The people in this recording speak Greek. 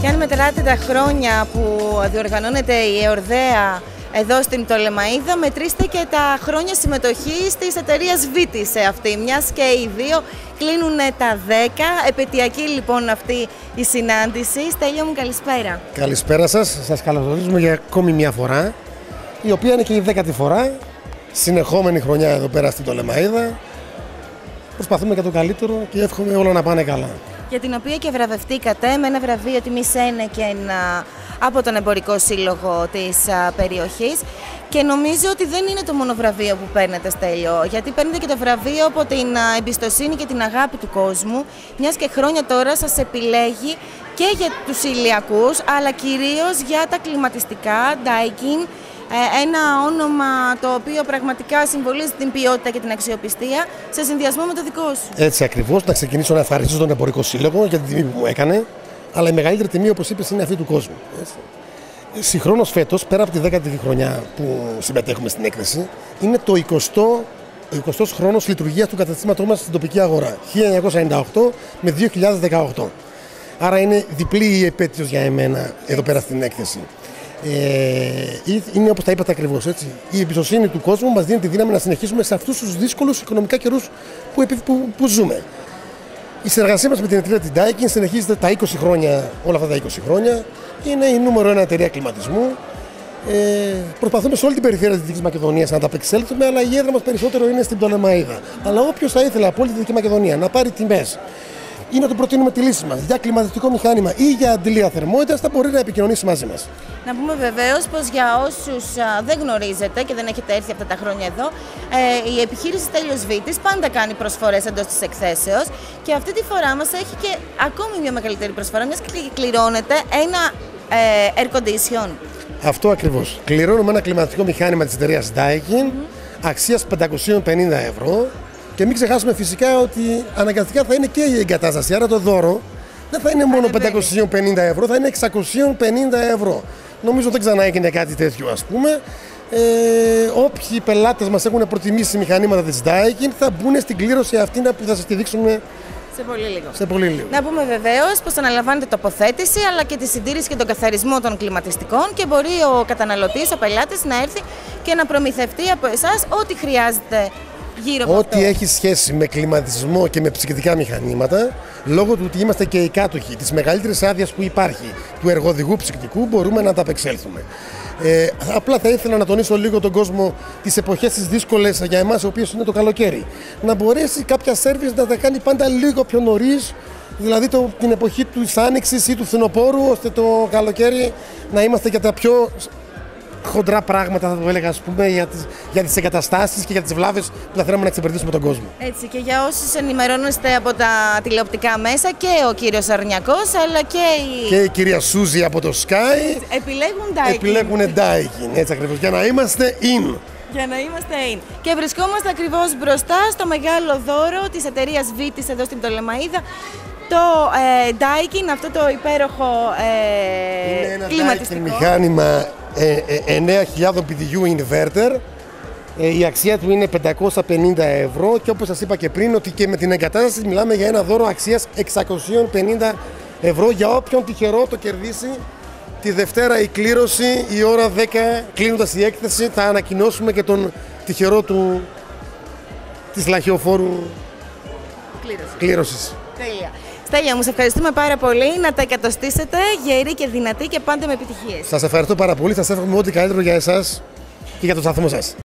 Και αν μετράτε τα χρόνια που διοργανώνεται η ΕΟΡΔΕΑ εδώ στην Πτολεμαΐδα, μετρήστε και τα χρόνια συμμετοχής της εταιρείας Βίτη σε αυτή, μιας και οι δύο κλείνουν τα 10. Επαιτειακή λοιπόν αυτή η συνάντηση. Στέλιο μου, καλησπέρα. Καλησπέρα σας. Σας καλωσορίζουμε για ακόμη μια φορά, η οποία είναι και η 10η φορά, συνεχόμενη χρονιά εδώ πέρα στην Πτολεμαΐδα. Προσπαθούμε για το καλύτερο και εύχομαι όλα να πάνε καλά. Για την οποία και βραβευτήκατε με ένα βραβείο τιμής Ένεκεν από τον Εμπορικό Σύλλογο της περιοχής. Και νομίζω ότι δεν είναι το μόνο βραβείο που παίρνετε, Στέλιο, γιατί παίρνετε και το βραβείο από την εμπιστοσύνη και την αγάπη του κόσμου, μιας και χρόνια τώρα σας επιλέγει και για τους ηλιακούς, αλλά κυρίως για τα κλιματιστικά, Daikin, ένα όνομα το οποίο πραγματικά συμβολίζει την ποιότητα και την αξιοπιστία σε συνδυασμό με το δικό σου. Έτσι ακριβώς. Να ξεκινήσω να ευχαριστήσω τον Εμπορικό Σύλλογο για την τιμή που μου έκανε, αλλά η μεγαλύτερη τιμή, όπως είπες, είναι αυτή του κόσμου. Συγχρόνως φέτος, πέρα από τη 10η χρονιά που συμμετέχουμε στην έκθεση, είναι το 20ος χρόνος λειτουργίας του καταστήματός μας στην τοπική αγορά, 1998 με 2018. Άρα είναι διπλή η επέτειος για εμένα εδώ πέρα στην έκθεση. Είναι όπως τα είπατε ακριβώς, έτσι. Η εμπιστοσύνη του κόσμου μας δίνει τη δύναμη να συνεχίσουμε σε αυτούς τους δύσκολους οικονομικά καιρούς που ζούμε. Η συνεργασία μας με την εταιρεία της Daikin συνεχίζεται τα 20 χρόνια, όλα αυτά τα 20 χρόνια. Είναι η νούμερο 1 εταιρεία κλιματισμού. Προσπαθούμε σε όλη την περιφέρεια της Δυτικής Μακεδονίας να τα απεξέλθουμε, αλλά η έδρα μας περισσότερο είναι στην Πτολεμαΐδα. Αλλά όποιος θα ήθελε από όλη τη Δυτική Μακεδονία να πάρει τιμές ή να του προτείνουμε τη λύση μας για κλιματιστικό μηχάνημα ή για αντιλία θερμότητας, θα μπορεί να επικοινωνήσει μαζί μας. Να πούμε βεβαίως πως για όσους δεν γνωρίζετε και δεν έχετε έρθει αυτά τα χρόνια εδώ, η επιχείρηση Στέλιος Βίτης πάντα κάνει προσφορές εντός της εκθέσεως και αυτή τη φορά μας έχει και ακόμη μια μεγαλύτερη προσφορά, μιας και κληρώνεται ένα air condition. Αυτό ακριβώς. Κληρώνουμε ένα κλιματιστικό μηχάνημα της εταιρείας Daikin, αξίας 550 ευρώ. Και μην ξεχάσουμε φυσικά ότι αναγκαστικά θα είναι και η εγκατάσταση. Άρα το δώρο δεν θα είναι μόνο 550 ευρώ, θα είναι 650 ευρώ. Νομίζω δεν ξανά έγινε κάτι τέτοιο, ας πούμε. Όποιοι πελάτες μας έχουν προτιμήσει μηχανήματα της Daikin θα μπουν στην κλήρωση αυτή που θα σας τη δείξουμε σε πολύ λίγο. Να πούμε βεβαίως πως αναλαμβάνετε τοποθέτηση αλλά και τη συντήρηση και τον καθαρισμό των κλιματιστικών και μπορεί ο καταναλωτής, ο πελάτης να έρθει και να προμηθευτεί από εσάς ό,τι χρειάζεται. Ό,τι έχει σχέση με κλιματισμό και με ψυκτικά μηχανήματα, λόγω του ότι είμαστε και οι κάτοχοι της μεγαλύτερης άδειας που υπάρχει του εργοδηγού ψυκτικού, μπορούμε να τα απεξέλθουμε. Απλά θα ήθελα να τονίσω λίγο τον κόσμο τις εποχές τις δύσκολες για εμάς, ο οποίος είναι το καλοκαίρι. Να μπορέσει κάποια σέρβις να τα κάνει πάντα λίγο πιο νωρίς, δηλαδή την εποχή της άνοιξης ή του φθινοπόρου, ώστε το καλοκαίρι να είμαστε για τα πιο χοντρά πράγματα, θα το έλεγα, ας πούμε, για τις εγκαταστάσεις και για τις βλάβες που θα θέλαμε να εξυπηρετήσουμε τον κόσμο. Έτσι, και για όσους ενημερώνεστε από τα τηλεοπτικά μέσα, και ο κύριος Αρνιακός, αλλά και η κυρία Σούζη από το Sky επιλέγουν Daikin, έτσι ακριβώς, για να είμαστε in. Για να είμαστε in. Και βρισκόμαστε ακριβώς μπροστά στο μεγάλο δώρο της εταιρείας Βίτης εδώ στην Πτολεμαΐδα. Το Daikin, αυτό το υπέροχο κλιματιστικό. Είναι ένα Daikin μηχάνημα 9.000 PDU inverter. Η αξία του είναι 550 ευρώ και όπως σας είπα και πριν, ότι και με την εγκατάσταση μιλάμε για ένα δώρο αξίας 650 ευρώ για όποιον τυχερό το κερδίσει. Τη Δευτέρα η κλήρωση, η ώρα 10, κλείνοντας η έκθεση, θα ανακοινώσουμε και τον τυχερό της λαχιοφόρου κλήρωσης. Τέλεια. Στέλια μου, σε ευχαριστούμε πάρα πολύ. Να τα εκατοστήσετε γεροί και δυνατοί και πάντα με επιτυχίες. Σας ευχαριστώ πάρα πολύ. Σας εύχομαι ό,τι καλύτερο για εσάς και για το σταθμό σας.